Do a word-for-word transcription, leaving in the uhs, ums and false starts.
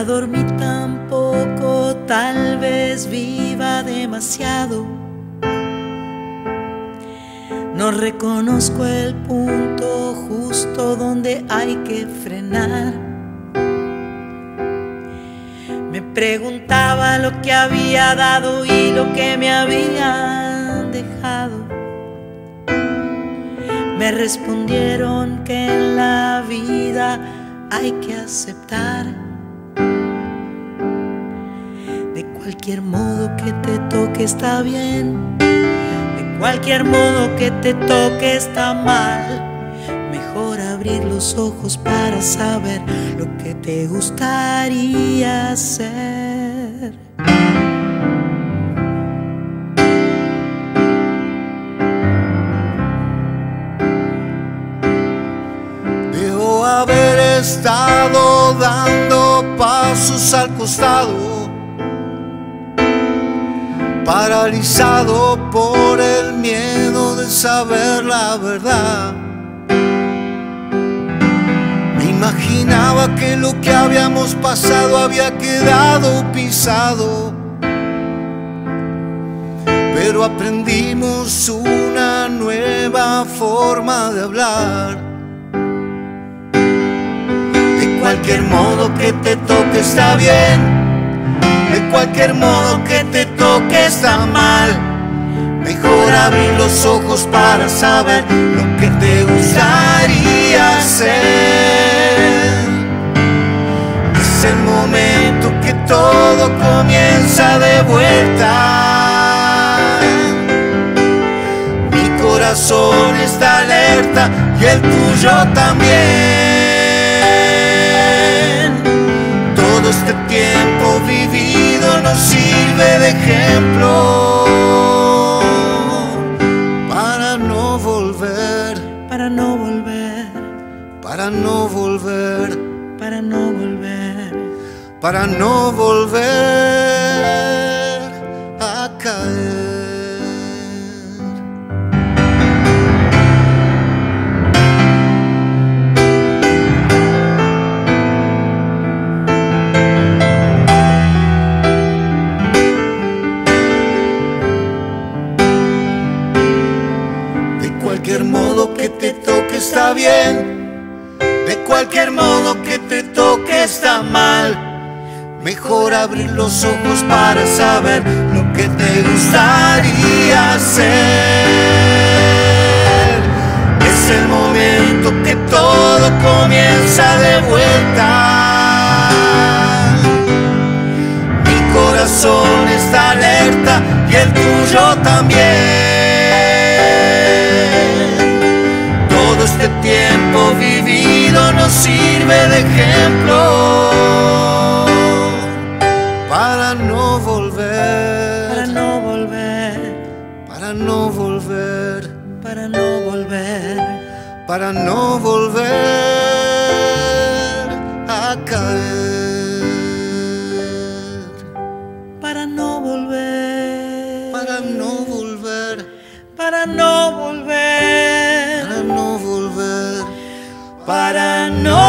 Ya dormí tan poco, tal vez viva demasiado. No reconozco el punto justo donde hay que frenar. Me preguntaba lo que había dado y lo que me habían dejado. Me respondieron que en la vida hay que aceptar. De cualquier modo que te toque está bien, de cualquier modo que te toque está mal. Mejor abrir los ojos para saber lo que te gustaría hacer. Debo haber estado dando pasos al costado, paralizado por el miedo de saber la verdad. Me imaginaba que lo que habíamos pasado había quedado pisado, pero aprendimos una nueva forma de hablar. De cualquier modo que te toque está bien, de cualquier modo que te toque está mal. Mejor abrir los ojos para saber lo que te gustaría hacer. Es el momento que todo comienza de vuelta. Mi corazón está alerta y el tuyo también. Todo este tiempo vivido nos sirve de ejemplo para no volver, Para no volver, para no volver, para no volver, para no volver a caer. De cualquier modo que te toque está bien, de cualquier modo que te toque está mal. Mejor abrir los ojos para saber lo que te gustaría hacer. Es el momento que todo comienza de vuelta. Mi corazón está alerta y el tuyo también. Este tiempo vivido nos sirve de ejemplo para no volver, para no volver, para no volver, para no volver, para no volver a caer, para no volver, para no volver, para no volver, para no volver, para no